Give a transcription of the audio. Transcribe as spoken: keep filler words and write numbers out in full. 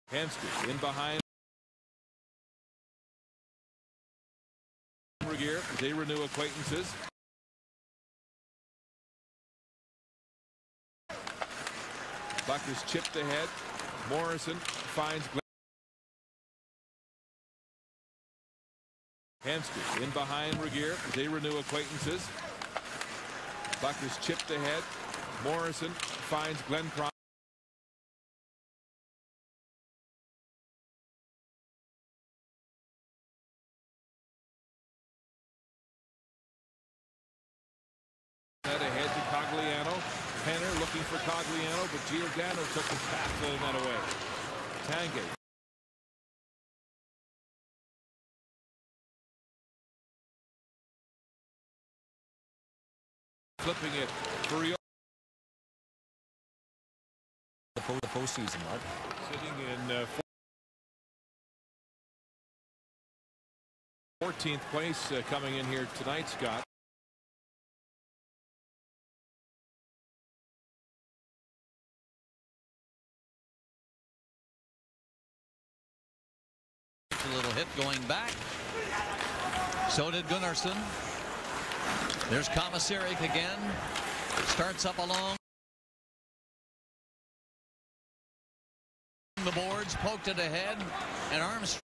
Hanski in behind. Regier, they renew acquaintances. Puck is chipped ahead. Morrison finds Glenn. Hanski in behind Regier, they renew acquaintances. Puck is chipped ahead. Morrison finds Glenn Cron. Ahead to Cogliano. Penner looking for Cogliano, but Giordano took his pass, throwing that away. Tanguay. Flipping it for Rio. The postseason, Mark. Sitting in uh, fourteenth place uh, coming in here tonight, Scott. A little hit going back. So did Gunnarsson. There's Komisarek again. Starts up along the boards, poked it ahead, and Armstrong.